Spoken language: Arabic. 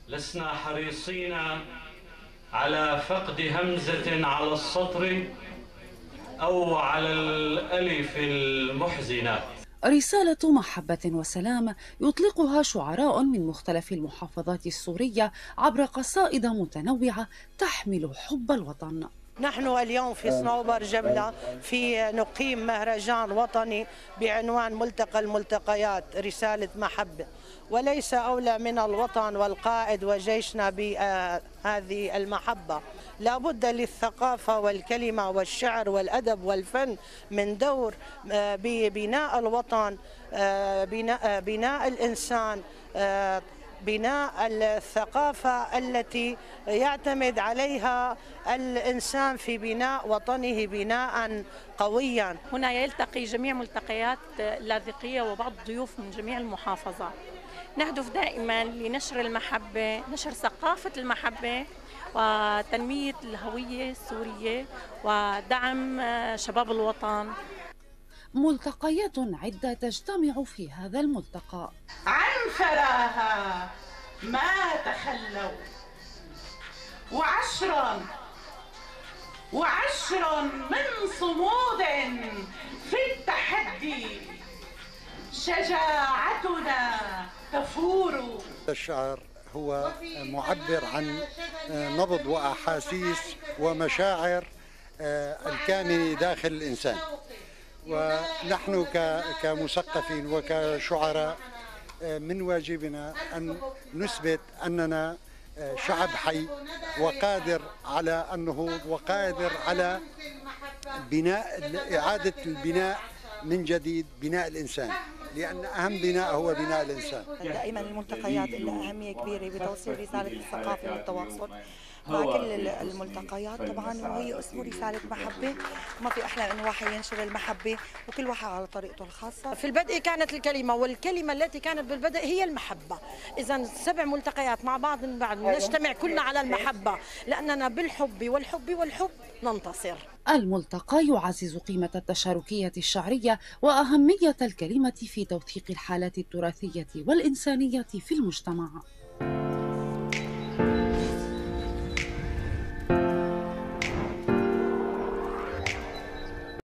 لسنا حريصين على فقد همزة على السطر أو على الألف المحزنة. رسالة محبة وسلام يطلقها شعراء من مختلف المحافظات السورية عبر قصائد متنوعة تحمل حب الوطن. نحن اليوم في صنوبر جبلة نقيم مهرجان وطني بعنوان ملتقى الملتقيات رسالة محبة، وليس أولى من الوطن والقائد وجيشنا بهذه المحبة. لا بد للثقافة والكلمة والشعر والأدب والفن من دور ببناء الوطن، بناء الإنسان، بناء الثقافة التي يعتمد عليها الإنسان في بناء وطنه بناء قويا. هنا يلتقي جميع ملتقيات اللاذقية وبعض الضيوف من جميع المحافظات. نهدف دائما لنشر المحبة، نشر ثقافة المحبة وتنمية الهوية السورية ودعم شباب الوطن. ملتقيات عدة تجتمع في هذا الملتقى. عن فراها ما تخلوا وعشر من صمود في التحدي شجاعتنا تفور. الشعر هو معبر عن نبض وأحاسيس ومشاعر الكامنة داخل الإنسان، ونحن كمثقفين وكشعراء من واجبنا أن نثبت أننا شعب حي وقادر على النهوض وقادر على إعادة البناء من جديد، بناء الإنسان، لأن أهم بناء هو بناء الإنسان. دائما الملتقيات لها أهمية كبيرة بتوصيل رسالة الثقافة والتواصل مع كل الملتقيات طبعا، وهي اسمه رسالة محبة. ما في أحلى أن واحد ينشر المحبة وكل واحد على طريقته الخاصة. في البدء كانت الكلمة، والكلمة التي كانت بالبدء هي المحبة. إذا 7 ملتقيات مع بعض من بعد نجتمع كلنا على المحبة، لأننا بالحب والحب ننتصر. الملتقى يعزز قيمة التشاركية الشعرية وأهمية الكلمة في توثيق الحالات التراثية والإنسانية في المجتمع.